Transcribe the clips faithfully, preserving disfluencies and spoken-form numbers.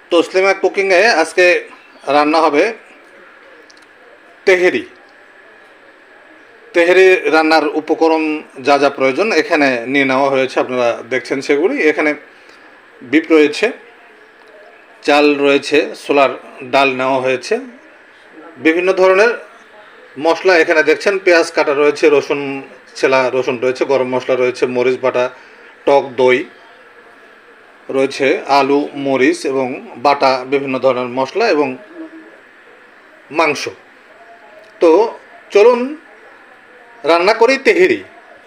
তসলিমা কুকিংয়ে আজকে রান্না হবে তেহেরি। তেহেরি রান্নার উপকরণ যা যা প্রয়োজন এখানে নিয়ে নেওয়া হয়েছে, আপনারা দেখছেন সেগুলি। এখানে বিপ রয়েছে, চাল রয়েছে, ছোলার ডাল নেওয়া হয়েছে, বিভিন্ন ধরনের মশলা এখানে দেখছেন, পেঁয়াজ কাটা রয়েছে, রসুন ছেলা রসুন রয়েছে, গরম মশলা রয়েছে, মরিচ বাটা, টক দই রয়েছে, আলু মরিচ এবং বাটা বিভিন্ন ধরনের মশলা এবং মাংস। তো চলুন রান্না করি তেহেরি।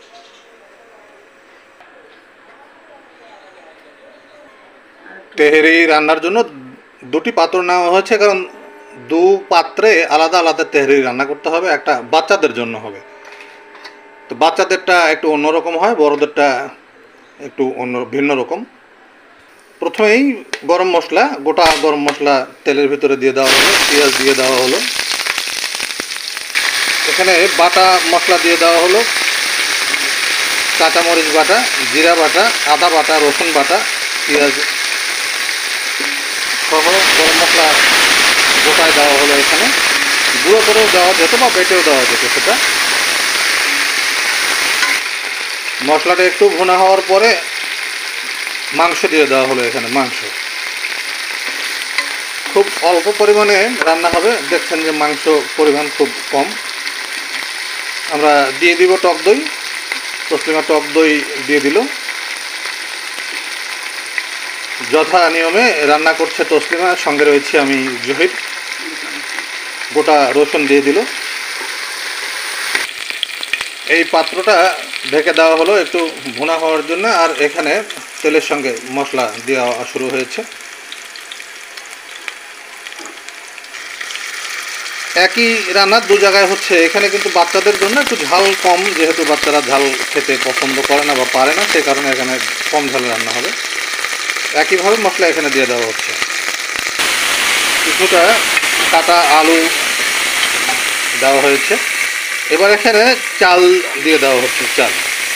তেহেরি রান্নার জন্য দুটি পাত্র নেওয়া হয়েছে, কারণ দু পাত্রে আলাদা আলাদা তেহেরি রান্না করতে হবে। একটা বাচ্চাদের জন্য হবে, তো বাচ্চাদেরটা একটু অন্যরকম হয়, বড়দেরটা একটু অন্য ভিন্ন রকম। প্রথমেই গরম মশলা, গোটা গরম মশলা তেলের ভিতরে দিয়ে দেওয়া হলো, পেঁয়াজ দিয়ে দেওয়া হলো, এখানে বাটা মশলা দিয়ে দেওয়া হলো, কাঁচামরিচ বাটা, জিরা বাটা, আদা বাটা, রসুন বাটা, পেঁয়াজ সহ গরম মশলা গোটায় দেওয়া হলো। এখানে গুঁড়ো করেও দেওয়া যেত বা বেটেও দেওয়া যেত সেটা। মশলাটা একটু ভুনা হওয়ার পরে মাংস দিয়ে দেওয়া হলো। এখানে মাংস খুব অল্প পরিমাণে রান্না হবে, দেখছেন যে মাংস পরিমাণ খুব কম। আমরা দিয়ে দিব টক দই, তসলিমা টক দই দিয়ে দিল। যথা নিয়মে রান্না করছে তসলিমা, সঙ্গে রয়েছে আমি জহির। গোটা রসুন দিয়ে দিল। এই পাত্রটা ঢেকে দেওয়া হলো একটু ভুনা হওয়ার জন্য, আর এখানে তেলের সঙ্গে মশলা দেওয়া শুরু হয়েছে। একই রান্না দু জায়গায় হচ্ছে। এখানে কিন্তু বাচ্চাদের জন্য একটু ঝাল কম, যেহেতু বাচ্চারা ঝাল খেতে পছন্দ করে না বা পারে না, সে কারণে এখানে কম ঝালে রান্না হবে। একইভাবে মশলা এখানে দিয়ে দেওয়া হচ্ছে। কিছুটা কাটা আলু দেওয়া হয়েছে। এবার এখানে চাল দিয়ে দেওয়া হচ্ছে। চাল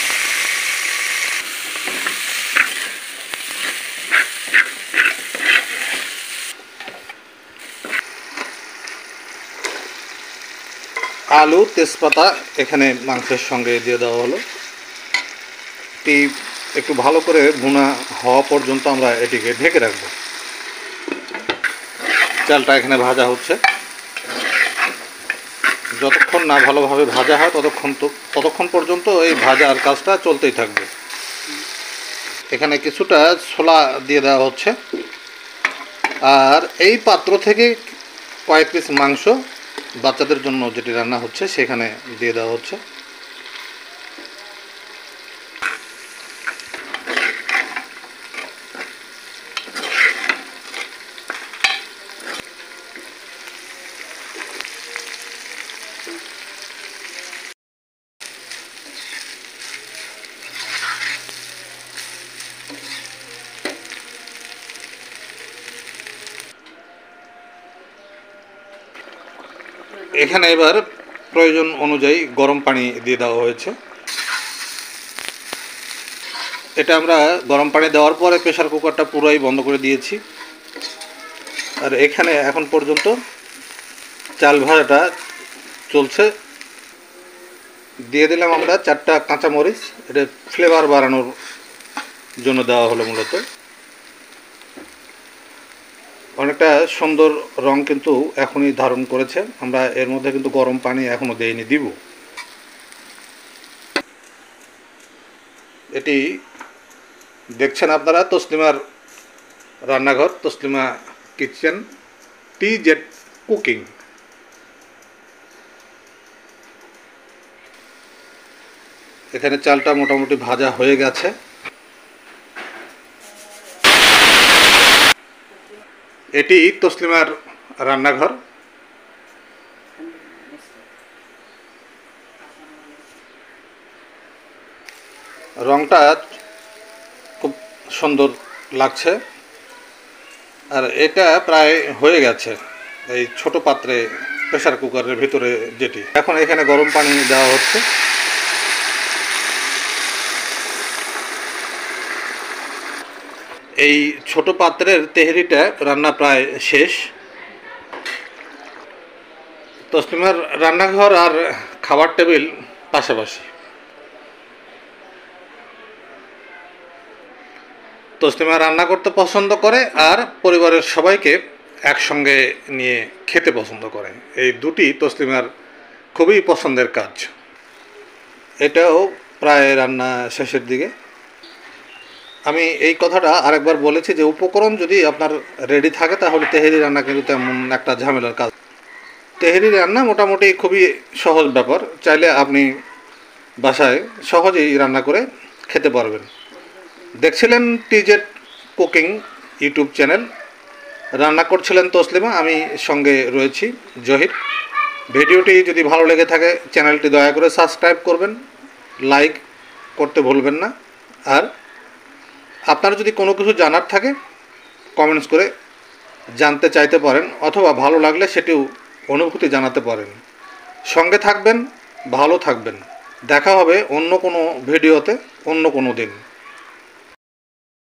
আলু তেজপাতা এখানে মাংসের সঙ্গে দিয়ে দেওয়া হলো। এটি একটু ভালো করে ভুনা হওয়া পর্যন্ত আমরা এটিকে ঢেকে রাখব। চালটা এখানে ভাজা হচ্ছে। যতক্ষণ না ভালোভাবে ভাজা হয় ততক্ষণ তো ততক্ষণ পর্যন্ত এই ভাজার কাজটা চলতেই থাকবে। এখানে কিছুটা ছোলা দিয়ে দেওয়া হচ্ছে, আর এই পাত্র থেকে কয়েক পিস মাংস বাচ্চাদের জন্য যেটি রান্না হচ্ছে সেখানে দিয়ে দেওয়া হচ্ছে। এখানে এবার প্রয়োজন অনুযায়ী গরম পানি দিয়ে দেওয়া হয়েছে। এটা আমরা গরম পানি দেওয়ার পরে প্রেসার কুকারটা পুরোই বন্ধ করে দিয়েছি। আর এখানে এখন পর্যন্ত চাল ভাজাটা চলছে। দিয়ে দিলাম আমরা চারটা কাঁচামরিচ, এটা ফ্লেভার বাড়ানোর জন্য দেওয়া হলো মূলত। অনেকটা সুন্দর রং কিন্তু এখনই ধারণ করেছে। আমরা এর মধ্যে কিন্তু গরম পানি এখনো দেইনি, দিব। এটি দেখছেন আপনারা তসলিমার রান্নাঘর, Taslima kitchen, T Z cooking. এখানে চালটা মোটামুটি ভাজা হয়ে গেছে। এটি তসলিমার রান্নাঘর। রংটা খুব সুন্দর লাগছে, আর এটা প্রায় হয়ে গেছে এই ছোট পাত্রে প্রেসার কুকারের ভিতরে যেটি। এখন এখানে গরম পানি দেওয়া হচ্ছে। এই ছোট পাত্রের তেহরিটা রান্না প্রায় শেষ। তসলিমার রান্নাঘর আর খাবার টেবিল পাশাপাশি। তসলিমা রান্না করতে পছন্দ করে আর পরিবারের সবাইকে একসঙ্গে নিয়ে খেতে পছন্দ করে। এই দুটি তসলিমার খুবই পছন্দের কাজ। এটাও প্রায় রান্না শেষের দিকে। আমি এই কথাটা আরেকবার বলেছি যে উপকরণ যদি আপনার রেডি থাকে তাহলে তেহেরি রান্না কিন্তু তেমন একটা ঝামেলার কাজ। তেহেরি রান্না মোটামুটি খুবই সহজ ব্যাপার, চাইলে আপনি বাসায় সহজেই রান্না করে খেতে পারবেন। দেখছিলেন টিজেড কুকিং ইউটিউব চ্যানেল, রান্না করছিলেন তসলিমা, আমি সঙ্গে রয়েছি জহির। ভিডিওটি যদি ভালো লেগে থাকে চ্যানেলটি দয়া করে সাবস্ক্রাইব করবেন, লাইক করতে ভুলবেন না। আর আপনার যদি কোনো কিছু জানার থাকে কমেন্টস করে জানতে চাইতে পারেন, অথবা ভালো লাগলে সেটিও অনুভূতি জানাতে পারেন। সঙ্গে থাকবেন, ভালো থাকবেন। দেখা হবে অন্য কোনো ভিডিওতে অন্য কোনো দিন।